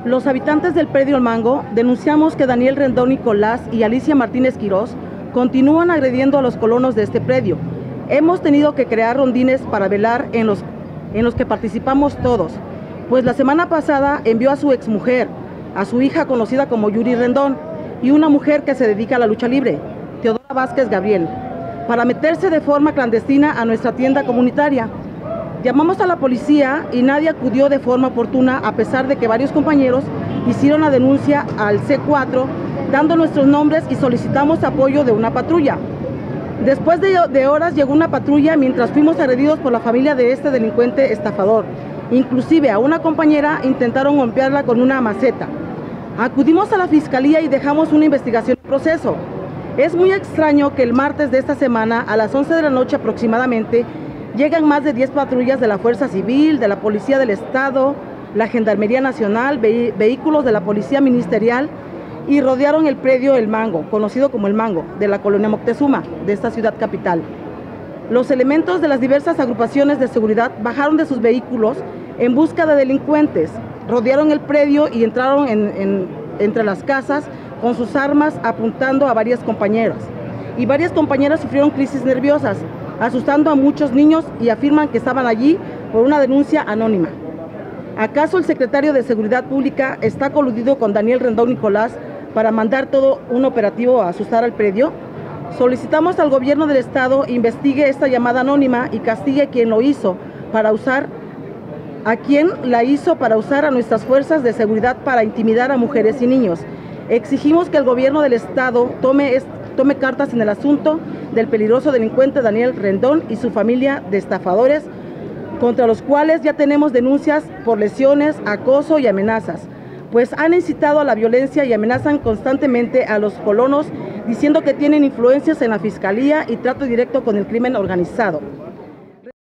Los habitantes del predio El Mango denunciamos que Daniel Rendón Nicolás y Alicia Martínez Quirós continúan agrediendo a los colonos de este predio. Hemos tenido que crear rondines para velar en los que participamos todos, pues la semana pasada envió a su exmujer, a su hija conocida como Yuri Rendón, y una mujer que se dedica a la lucha libre, Teodora Vázquez Gabriel, para meterse de forma clandestina a nuestra tienda comunitaria. Llamamos a la policía y nadie acudió de forma oportuna, a pesar de que varios compañeros hicieron la denuncia al C4, dando nuestros nombres, y solicitamos apoyo de una patrulla. Después de horas llegó una patrulla mientras fuimos agredidos por la familia de este delincuente estafador. Inclusive a una compañera intentaron golpearla con una maceta. Acudimos a la fiscalía y dejamos una investigación en proceso. Es muy extraño que el martes de esta semana, a las 11 de la noche aproximadamente, llegan más de 10 patrullas de la Fuerza Civil, de la Policía del Estado, la Gendarmería Nacional, vehículos de la Policía Ministerial, y rodearon el predio El Mango, conocido como El Mango, de la colonia Moctezuma, de esta ciudad capital. Los elementos de las diversas agrupaciones de seguridad bajaron de sus vehículos en busca de delincuentes, rodearon el predio y entraron entre las casas con sus armas, apuntando a varias compañeras. Y varias compañeras sufrieron crisis nerviosas, asustando a muchos niños, y afirman que estaban allí por una denuncia anónima. ¿Acaso el secretario de Seguridad Pública está coludido con Daniel Rendón Nicolás para mandar todo un operativo a asustar al predio? Solicitamos al gobierno del estado investigue esta llamada anónima y castigue a quien la hizo para usar a nuestras fuerzas de seguridad para intimidar a mujeres y niños. Exigimos que el gobierno del estado tome cartas en el asunto del peligroso delincuente Daniel Rendón y su familia de estafadores, contra los cuales ya tenemos denuncias por lesiones, acoso y amenazas, pues han incitado a la violencia y amenazan constantemente a los colonos, diciendo que tienen influencias en la fiscalía y trato directo con el crimen organizado.